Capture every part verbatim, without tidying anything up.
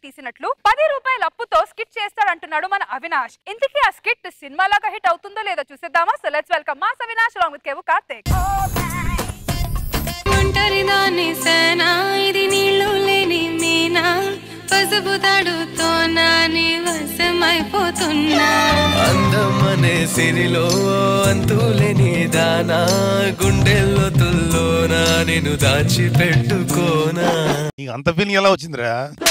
తీసినట్లు పది రూపాయల అప్పుతో స్కిట్ చేస్తాడంటున్నాడు మన అవినాష్. ఇంతకీ ఆ స్కిట్ సినిమాలాగా హిట్ అవుతుందో లేదో చూసేద్దామా? So let's welcome mass Avinash along with Kevvu Karthik. ఒంటరిదాన్ని సేనా ఇది నీళ్ళు లేని మీనా పసుపు తాడుతో నాని వశమైపోతున్నా అందమనే సిరిలో అంతులేని దానా గుండెల్లో తుల్లోనా నేను దాచిపెట్టుకోనా. నీకు అంత ఫీలింగ్ ఎలా వచ్చిందిరా?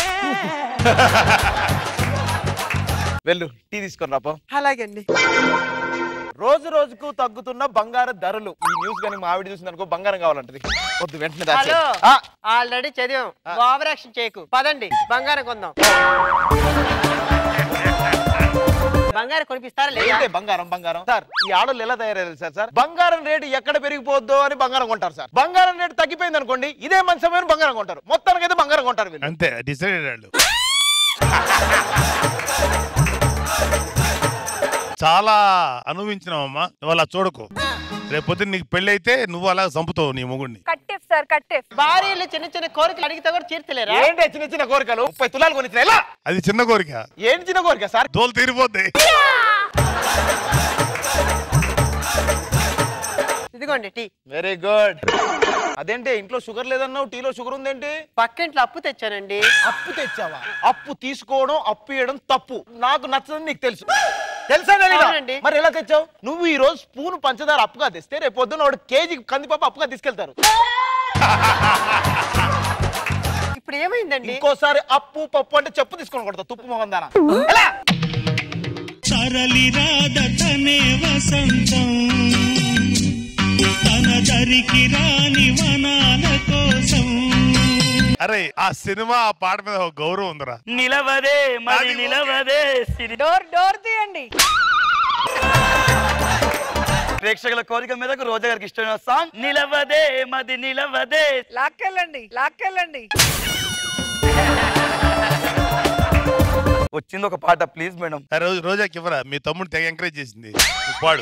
వెళ్ళు టీ తీసుకొని రాపో. అలాగే అండి. రోజు రోజుకు తగ్గుతున్న బంగారు ధరలు. ఈ న్యూస్ కానీ మా ఆవిడ చూసింది అనుకో బంగారం కావాలంటది. వద్దు వెంటనే ఆల్రెడీ చదివాం. ఓవర్ యాక్షన్ చేయకు, పదండి బంగారం కొందాం. బంగారం కొనిపిస్తారా లేదా? బంగారం బంగారం సార్ ఈ ఆడోళ్ళు ఎలా తయారయ్యారు సార్ సార్ బంగారం రేటు ఎక్కడ పెరిగిపోద్దో అని బంగారం కొంటారు సార్. బంగారం రేటు తగ్గిపోయింది అనుకోండి ఇదే మంచి సమయం బంగారం కొంటారు. మొత్తానికి అయితే బంగారం కొంటారు అంతే డిసైడెడ్. చాలా అనుభవించినావమ్మా, నువ్వు అలా చూడకు. రేపొద్దు నీకు పెళ్లి అయితే నువ్వు అలా చంపుతావు నీ మొగుడిని. కట్టిఫ్ సార్ కట్టిఫ్. భార్యలు చిన్న చిన్న కోరికలు అడిగితే కూడా తీర్చలేరా? ఏంటి చిన్న చిన్న కోరికలు? ముప్పై తులాలు కొనిచ్చిన ఎలా? అది చిన్న కోరిక. ఏంటి చిన్న కోరిక సార్? తోలు తీరిపోద్ది. ఇదిగోండి టీ. Very good. అదేంటి ఇంట్లో షుగర్ లేదన్నావు, టీలో షుగర్ ఉందేంటి? పక్కింట్లో అప్పు తెచ్చానండి. అప్పు తెచ్చావా? అప్పు తీసుకోవడం అప్పు ఇవ్వడం తప్పు. నాకు నచ్చదని నీకు తెలుసు. తెలుసా? మరి ఎలా తెచ్చావు? నువ్వు ఈ రోజు స్పూన్ పంచదార అప్పుగా తెస్తే రేపు పొద్దున్న వాడు కేజీ కందిపప్పు అప్పుగా తీసుకెళ్తారు. ఇప్పుడు ఏమైందండి? ఇంకోసారి అప్పు పప్పు అంటే చెప్పు తీసుకొని కొడతా తుప్పు మొహం దానా. సరళి రాధనే వసంతం తన దరికి రాని వనాల కోసం. అరే ఆ సినిమా ఆ పాట మీద ఒక గౌరవం ఉందిరా. నిలవదే మరి నిలవదే. డోర్ డోర్ తీయండి. ప్రేక్షకుల కోరిక మీదకు రోజా గారికి ఇష్టమైన సాంగ్ నిలవదే మది నిలవదే. లాక్కెళ్ళండి లాక్కెళ్ళండి. వచ్చింది ఒక పాట ప్లీజ్ మేడం. రోజు రోజాకి ఇవ్వరా? మీ తమ్ముడు తెగ ఎంకరేజ్ చేసింది. పాడు.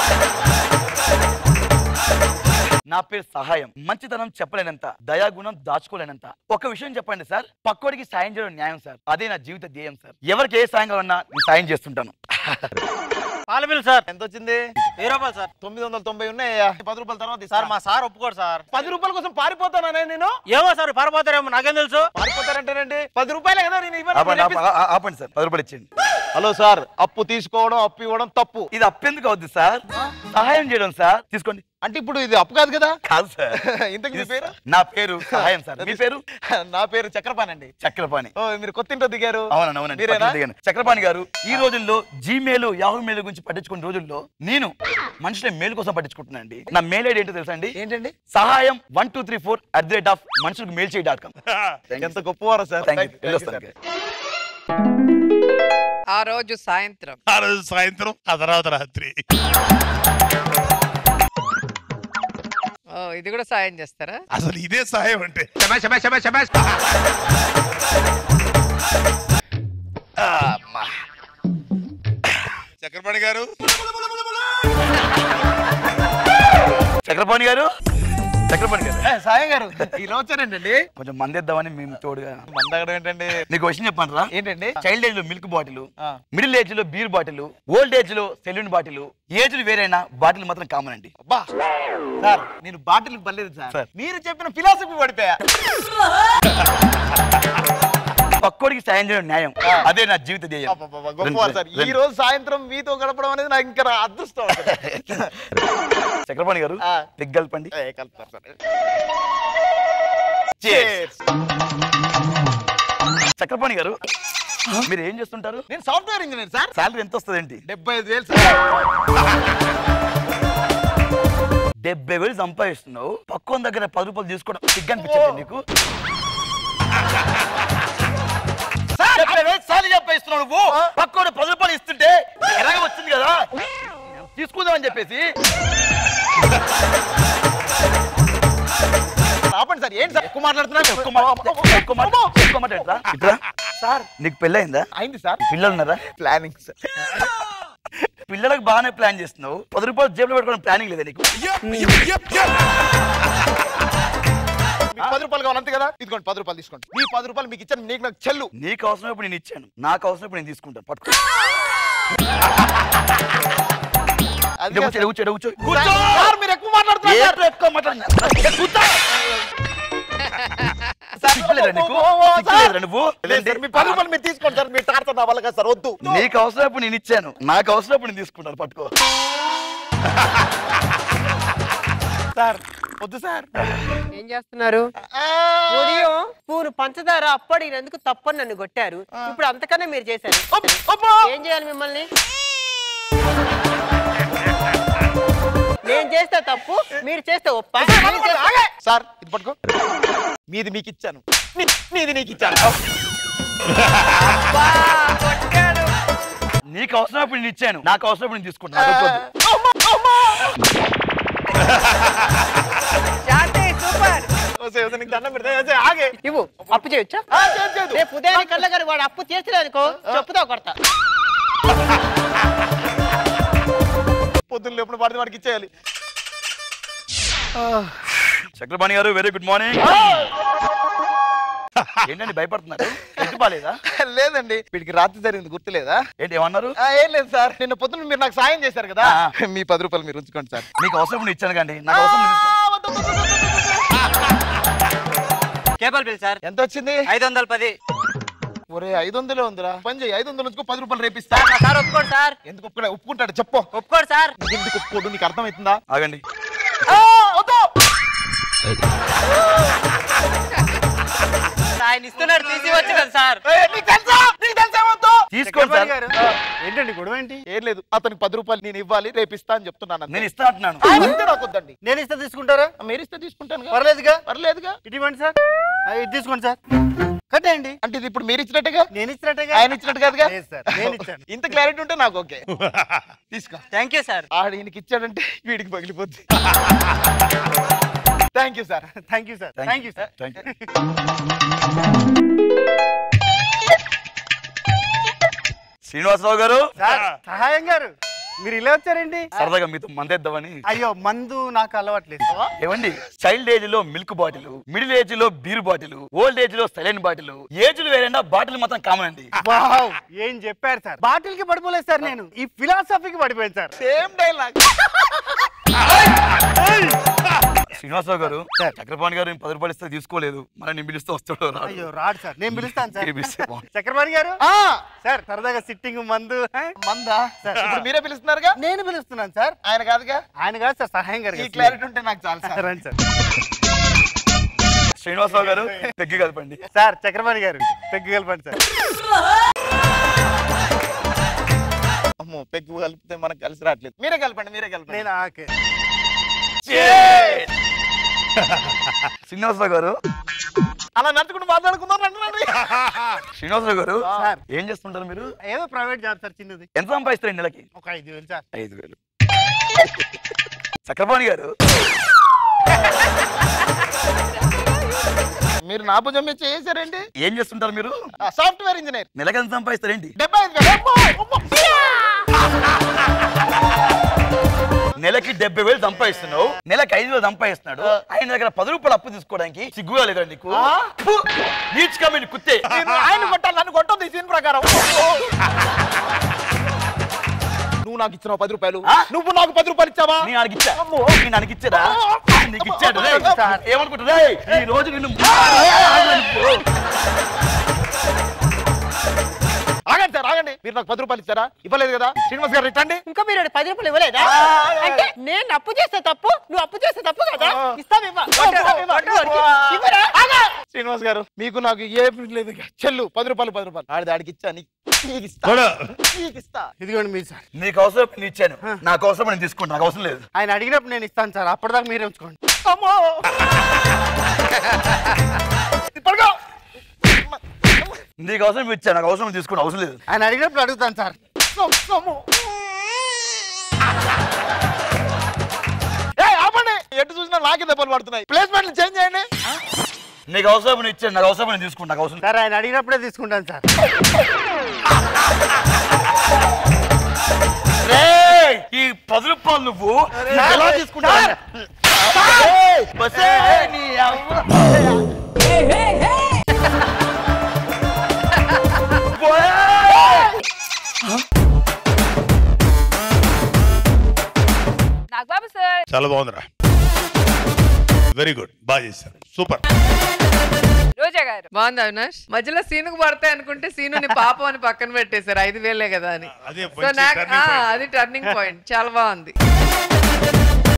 నా పేరు సహాయం. మంచితనం చెప్పలేనంత, దయాగుణం దాచుకోలేనంత. ఒక విషయం చెప్పండి సార్, పక్కోడికి సాయం చేయడం న్యాయం సార్. అదే నా జీవిత ధ్యేయం సార్. ఎవరికి ఏ సాయం కావాలన్నా నేను సాయం చేస్తుంటాను. పాల బిల్ సార్ ఎంత వచ్చింది? వెయ్యి రూపాయలు సార్. తొమ్మిది వందల తొంభై ఉన్నాయా? పది రూపాయల తర్వాత సార్ మా సార్ ఒప్పుకోడు సార్. పది రూపాయల కోసం పారిపోతానా నేను? ఏమో సార్ పారిపోతారేమో నాకేం తెలుసు. పారిపోతారంటేనండి పది రూపాయలే కదా నేను ఇవ్వాలి. ఆపండి సార్, పది రూపాయలు ఇచ్చేయండి. హలో సార్, అప్పు తీసుకోవడం అప్పు ఇవ్వడం తప్పు. ఇది అప్పు ఎందుకు అవుద్ది సార్? సహాయం చేయడం సార్. తీసుకోండి. అంటే ఇప్పుడు ఇది అప్పు కాదు కదా? కాదు సార్. ఇంతకు మీ పేరు? నా పేరు సహాయం సార్. మీ పేరు? నా పేరు చక్రపాణి అండి. చక్రపాణి. ఓ మీరు కొత్త ఇంట్లో దిగారు? అవునండి అవునండి దిగాను. చక్రపాణి గారు, ఈ రోజుల్లో జీమెయిల్ యాహూ మెయిల్ గురించి పట్టించుకునే రోజుల్లో నేను మనుషుల మెయిల్ కోసం పట్టించుకుంటున్నానండి. నా మెయిల్ ఐడి ఏంటో తెలుసా అండి? ఏంటండి? సహాయం one two three four at the rate of మనుషులకు మెయిల్ చేయి డాట్ కామ్. ఎంత గొప్పవారో సార్. ఆ రోజు సాయంత్రం ఆ రోజు సాయంత్రం ఆ తర్వాత రాత్రి. ఇది కూడా సాయం చేస్తారా? అసలు ఇదే సాయం అంటే. చక్రపాణి గారు చక్రపాణి గారు చక్రపాణి గారు సాయం గారు ఇలా వచ్చారండి. కొంచెం మందేద్దామని మేము తోడుగా. మందగడం ఏంటండి? నీకు విషయం చెప్పండి రా. ఏంటండి? చైల్డ్ ఏజ్ లో మిల్క్ బాటిల్, మిడిల్ ఏజ్ లో బీర్ బాటిల్, ఓల్డ్ ఏజ్ లో సెలూన్ బాటిల్, ఏజ్లు వేరైనా బాటిల్ మాత్రం కామన్ అండి. అబ్బా సార్ నేను బాటిల్ పర్లేదు సార్. మీరు చెప్పిన ఫిలాసఫీ పడిపోయా. పక్కోడికి సాయం చేయడం న్యాయం, అదే నా జీవిత ధ్యేయం. గొప్పవారు సార్. ఈ రోజు సాయంత్రం మీతో గడపడం అనేది నాకు ఇంకా అదృష్టం. చక్రపాణి గారు దిగ్గల్పండి. చక్రపాణి గారు మీరు ఏం చేస్తుంటారు? నేను సాఫ్ట్వేర్ ఇంజనీర్ సార్. సాలరీ ఎంత వస్తుంది ఏంటి? డెబ్బై ఐదు వేలు సార్. డెబ్బై వేలు సంపాదిస్తున్నావు, పక్కన దగ్గర పది రూపాయలు తీసుకోవడం సిగ్గు అనిపించండి నీకు? చెప్పేస్తున్నావు నువ్వు. పక్కన పది రూపాయలు ఇస్తుంటే ఎలాగ వచ్చింది కదా తీసుకుందామని చెప్పేసి. ఆపండి సార్. ఏంటి సార్ ఎక్కువ మాట్లాడుతున్నారు? సార్ నీకు పెళ్ళి అయిందా? అయింది సార్. పిల్లలు ఉన్నారా? Planning sir. పిల్లలకు బాగానే ప్లాన్ చేస్తున్నావు, పది రూపాయలు జేబులో పెట్టుకోవడం ప్లానింగ్ లేదా నీకు? పది రూపాయలు కావాలి అంతే కదా, ఇదిగోండి పది రూపాయలు తీసుకోండి. మీ పది రూపాయలు మీకు ఇచ్చాను, నీకు నాకు చెల్లు. నీకు అవసరమైనప్పుడు నేను ఇచ్చాను, నాకు అవసరమైనప్పుడు నేను తీసుకుంటాను. పట్టుకో. మీరు ఎక్కువ మాట్లాడుతున్నారు. ఎక్కువ మాట్లాడుతున్నా తీసుకోండి సార్, మీరు తాడుతున్న నా వల్ల కదా సార్, వద్దు. నీకు అవసరమైనప్పుడు నేను ఇచ్చాను, నాకు అవసరమైనప్పుడు నేను తీసుకుంటాను. పట్టుకో. సార్ వద్దు సార్. ఏం చేస్తున్నారు? ఉదయం పూను పంచదార అప్పడినందుకు తప్పని నన్ను కొట్టారు, ఇప్పుడు అంతకన్నా మీరు చేశారు. ఏం చేయాలి మిమ్మల్ని? నేను చేస్తే తప్పు, మీరు చేస్తే ఒప్ప. సార్ ఇది పట్టుకో. మీది మీకు ఇచ్చాను, నీది నీకు ఇచ్చాను. నీకు అవసరమైనప్పుడు నేను ఇచ్చాను, నాకు అవసరమైనప్పుడు నేను తీసుకుంటాను. ఇవ్వు, అప్పు చేయొచ్చా? రేపు ఉదయాన్ని కళ్ళ గారు వాడు అప్పు తీర్చడానికో చెప్పుతో కొడతా. పొద్దున్న లేపున పడితే వాడికి ఇచ్చేయాలి. చక్రపాణి గారు వెరీ గుడ్ మార్నింగ్. ఏంటండి భయపడుతున్నారు? ఎటు బాలేదా? లేదండి, వీడికి రాత్రి జరిగింది గుర్తులేదా? ఏంటి ఏమన్నారు? ఏం లేదు సార్, నిన్న పొద్దున్న మీరు నాకు సాయం చేశారు కదా, మీ పది రూపాయలు మీరు ఉంచుకోండి సార్. మీకు అవసరం ఇచ్చాను కండి, నాకు అవసరం. కేబుల్ బిల్ సార్ ఎంత వచ్చింది? ఐదు వందల పది. ఒరే ఐదు వందలే ఉందిరా, పని చేయి. ఐదు వందలు ఉంచుకో, పది రూపాయలు రేపిస్తా. సార్ ఒప్పుకోడు సార్. ఎందుకు ఒప్పుకోడా? ఒప్పుకుంటాడు చెప్పు. ఒప్పుకోడు సార్. ఎందుకు ఒప్పుకోడు? నీకు అర్థమవుతుందా? ఆగండి. ఆయన ఇస్తున్నాడు, తీసి వచ్చు కదా సార్. తీసుకోండి సార్. ఏంటండి గొడవ ఏంటి? ఏం లేదు, అతనికి పది రూపాయలు నేను ఇవ్వాలి, రేపు ఇస్తా అని చెప్తున్నాను. నేను ఇస్తా అంటున్నాను. నాకు వద్దండి. నేను ఇస్తే తీసుకుంటారా? మీరు ఇస్తే తీసుకుంటాను. పర్లేదుగా, పర్లేదుగా. ఇటు ఇవ్వండి సార్. ఇది తీసుకోండి సార్. కట్టేయండి. అంటే ఇది ఇప్పుడు మీరు ఇచ్చినట్టుగా, నేను ఇచ్చినట్టుగా, ఆయన ఇచ్చినట్టు కాదుగా. నేను ఇచ్చాను. ఇంత క్లారిటీ ఉంటే నాకు ఓకే. తీసుకో. Thank you sir. ఆడ ఈయనకి ఇచ్చాడంటే వీడికి పగిలిపోద్ది. Thank you sir. Thank you sir. Thank you sir. Thank you. Srinivasarao గారు. సహాయం గారు, మీరు ఇలా వచ్చారండి? సరదాగా మీతో మందేద్దామని. అయ్యో, మందు నాకు అలవాట్లేదు. ఏమండి, చైల్డ్ ఏజ్ లో మిల్క్ బాటిల్, మిడిల్ ఏజ్ లో బీర్ బాటిల్, ఓల్డ్ ఏజ్ లో సెలైన్ బాటిల్, ఏజ్ వేరైనా బాటిల్ మాత్రం కామన్ అండి. ఏం చెప్పారు సార్? బాటిల్ కి పడిపోలేదు సార్, నేను ఈ ఫిలాసఫీకి పడిపోయాను సార్. Same dialogue. శ్రీనివాసరావు గారు, చక్రపాణి గారు పది రూపాయలు ఇస్తే తీసుకోలేదు, మరి నేను పిలిస్తే వస్తాడు. అయ్యో రాడు సార్, నేను పిలుస్తాను సార్. చక్రపాణి గారు సార్, సరదాగా సిట్టింగ్ మందు. మందా సార్? ఇప్పుడు మీరే పిలుస్తున్నారుగా. నేను పిలుస్తున్నాను సార్. ఆయన కాదుగా. ఆయన కాదు సార్, సహాయం గారు. ఈ క్లారిటీ ఉంటే నాకు చాలు సార్. రండి సార్. శ్రీనివాసరావు గారు పెగ్గి కలపండి. సార్ చక్రపాణి గారు పెగ్గి కలపండి సార్. అమ్మో, పెగ్గు కలిపితే మనకు కలిసి రావట్లేదు. మీరే కలపండి, మీరే కలపండి. నేను ఆకే. శ్రీనివాసరావు గారు అలా నడుచుకుంటూ మాట్లాడుకుందాం. శ్రీనివాసరావు గారు ఏం చేస్తుంటారు మీరు? ఏదో ప్రైవేట్ జాబ్ సార్, చిన్నది. ఎంత సంపాదిస్తారు నెలకి? ఒక ఐదు వేలు సార్. ఐదు వేలు. చక్రపాణి గారు మీరు నా భుజం మీద చేశారండి. ఏం చేస్తుంటారు మీరు? Software engineer. నెలకి ఎంత సంపాదిస్తారేంటి? డెబ్బై ఐదు వేలు. నెలకి డెబ్బై వేలు సంపాదిస్తున్నావు, నెలకి ఐదు వేలు సంపాదిస్తున్నాడు. ఆయన దగ్గర పది రూపాయలు అప్పు తీసుకోవడానికి సిగ్గుగా లేదా నీకు? నీచ్ కమిటీ కుత్తే. ఆయన కొట్టాలి, నన్ను కొట్టదు దీని ప్రకారం. నువ్వు నాకు ఇచ్చిన పది రూపాయలు, నువ్వు నాకు పది రూపాయలు ఇచ్చావా? నేను ఆయనకి ఇచ్చా. నేను ఆయనకి ఇచ్చాడా? నీకు ఇచ్చాడు. ఏమనుకుంటున్నా ఈ రోజు నిన్ను. ఆగండి సార్, ఆగండి. మీరు నాకు పది రూపాయలు ఇచ్చారా? ఇవ్వలేదు కదా. శ్రీనివాస్ గారు రిటండి. ఇంకా మీరు పది రూపాయలు ఇవ్వలేదా? అంటే నేను అప్పు చేస్తే తప్పు, నువ్వు అప్పు చేస్తే తప్పు కదా. ఇస్తావు ఇవ్వ. శ్రీనివాస్ గారు, మీకు నాకు ఏ లేదు. చెల్లు పది రూపాయలు, పది రూపాయలు ఆడి దాడికి ఇచ్చా. నీకు ఇస్తా, నీకు ఇస్తా. ఇదిగోండి మీరు సార్. నీకు అవసరం నేను ఇచ్చాను, నాకు అవసరం నేను తీసుకుంటాను. నాకు అవసరం లేదు. ఆయన అడిగినప్పుడు నేను ఇస్తాను సార్, అప్పటిదాకా మీరే ఉంచుకోండి. నీకు అవసరం ఇచ్చాను, నాకు అవసరం తీసుకుంటా. అవసరం లేదు. ఆయన అడిగినప్పుడు అడుగుతాను సార్. ఎటు చూసినా నాకే దెబ్బలు పడుతున్నాయి. ప్లేస్మెంట్లు చేంజ్ చేయండి. నీకు అవసరం ఇచ్చాను, నాకు అవసరం నేను తీసుకుంటా. నాకు అవసరం సార్, ఆయన అడిగినప్పుడే తీసుకుంటాను సార్. ఈ పది రూపాయలు నువ్వు ఎలా తీసుకుంటా? నాగబాబు సార్ చాలా బాగుందిరా, వెరీ గుడ్, బాగా చేశారు, సూపర్. రోజా గారు బాగుంది అవినాష్. మధ్యలో సీనుకు పడతాయి అనుకుంటే సీనుని పాపం అని పక్కన పెట్టేశారు, ఐదు వేలే కదా అని. అదే సో నాకు అది టర్నింగ్ పాయింట్, చాలా బాగుంది.